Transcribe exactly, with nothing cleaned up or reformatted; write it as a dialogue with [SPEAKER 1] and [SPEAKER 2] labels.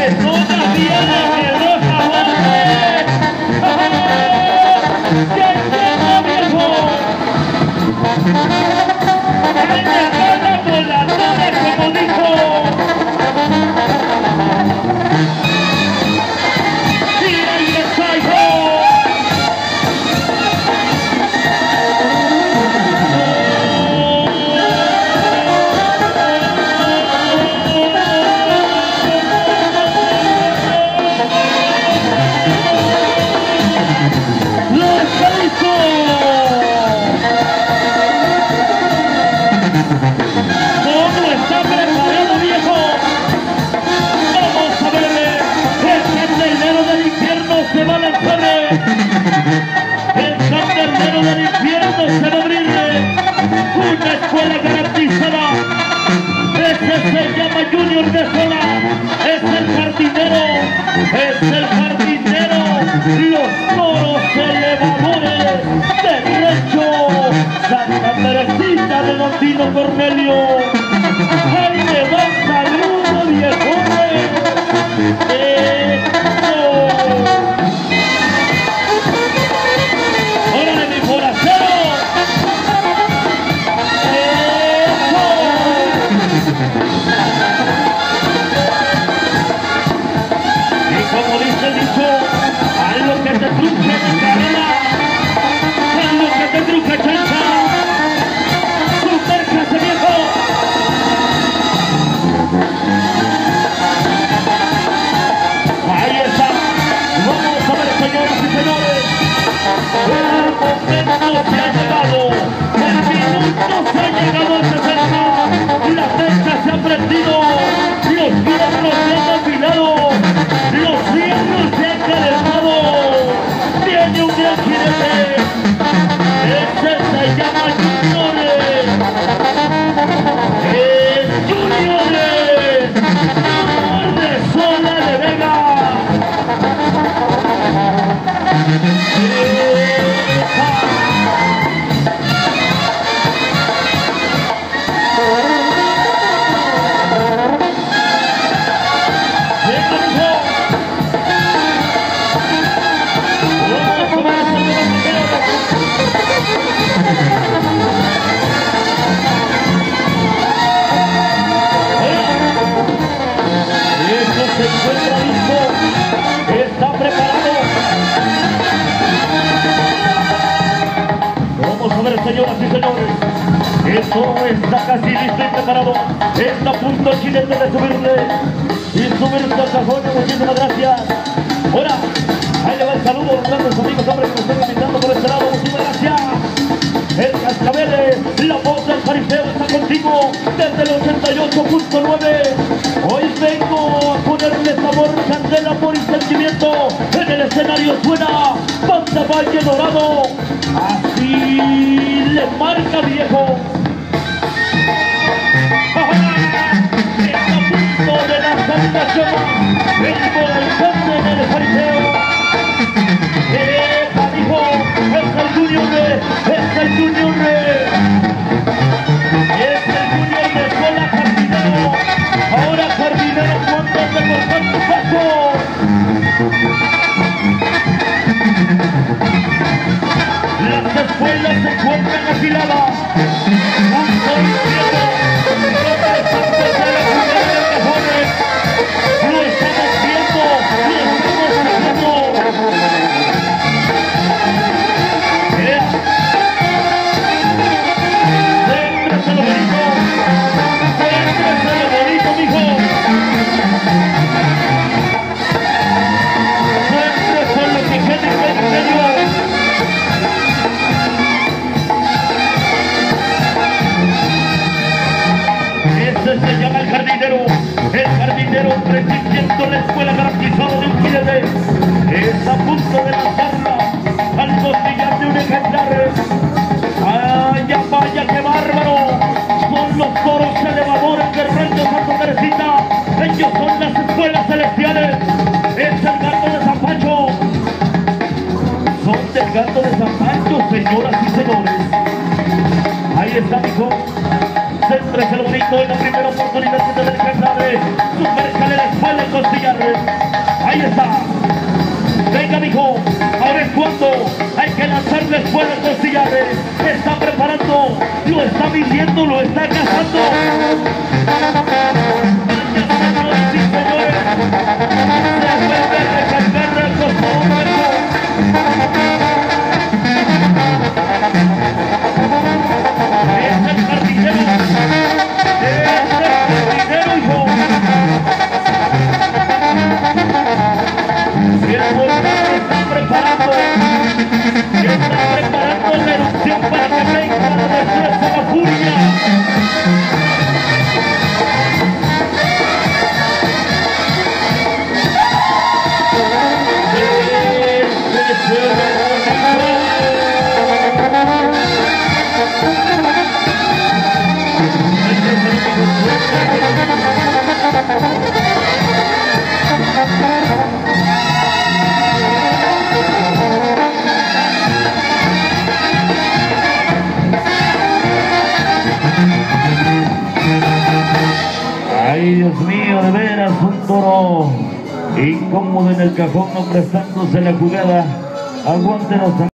[SPEAKER 1] que todavía le quedó jabones. ¡Qué bueno, viejo! ¡En la gana voladora, como dijo! ¡Tira y ensayo! El cartero del infierno se va a abrirle una escuela garantizada. Ese se llama Junior de Sola, es el jardinero, es el jardinero, los toros elevadores, derecho, Santa Teresita de Don Tino Cornelio. ¡Ahí le va un saludo, viejones! ¡Eso! Como dice el dicho, haz lo que te truje mi cadena, haz lo que te truje chancha, supércase viejo. Ahí está, vamos a ver señoras y señores, el momento se ha llegado, el minuto se ha llegado al sesenta, la fecha se ha prendido, los fierros se han afilado. Los cierros se han calentado. Viene un gran jinete. Ese se llama Juniores. Es Juniores. Junior de Sola de Vega. Se encuentra listo, está preparado. Vamos a ver, señoras y señores, esto está casi listo y preparado. Está a punto el jinete de subirle y subirse al cajón. Muchísimas gracias. Ahora, ahí le va el saludo a los grandes amigos, hombres que nos están invitando por este lado. Muchísimas gracias. El Cascabeles, la voz del fariseo está contigo desde el ochenta y ocho punto nueve. Hoy vengo a ponerle sabor, candela, amor y sentimiento. En el escenario suena Banda Valle Dorado. Así le marca viejo. Está a punto de la salvación. El volcán en el fariseo. ¡Epa, hijo! ¡Es el Junior de! ¡Es el Junior de! ¡Es el Junior de Sola Jardinero! ¡Ahora Jardinero, cuánto de cortar tu paso! Las escuelas se encuentran afiladas. Un sol cielo, toda el santo de la ciudad de Cajones. Lo estamos viendo, lo estamos viendo. Se llama el jardinero, el jardinero resistiendo la escuela garantizada de un jinete. Es a punto de lanzarla al costillar de un ejemplar. ¡Vaya, vaya, qué bárbaro! Son los toros elevadores del rancho Santa Teresita. Ellos son las escuelas celestiales. Es el gato de San Pancho. Son del gato de San Pancho, señoras y señores. Ahí está, hijo. Céntrese lo bonito en la primera oportunidad que te den que sabe. Supércale la escuela en costilla. Gutiérrez. Ahí está. Venga, mijo. Ahora es cuando hay que lanzarle fuera a Costillares. Está preparando, lo está midiendo, lo está cazando. Señores y señores, se vuelve a recargar el cosmómetro. Es el jardinero, es el jardinero, hijo. Y el volcán está preparando, está preparando la erupción para que venga la destreza, la furia. Ay, Dios mío, de veras, un toro incómodo en el cajón, no prestándose la jugada. Aguántenos.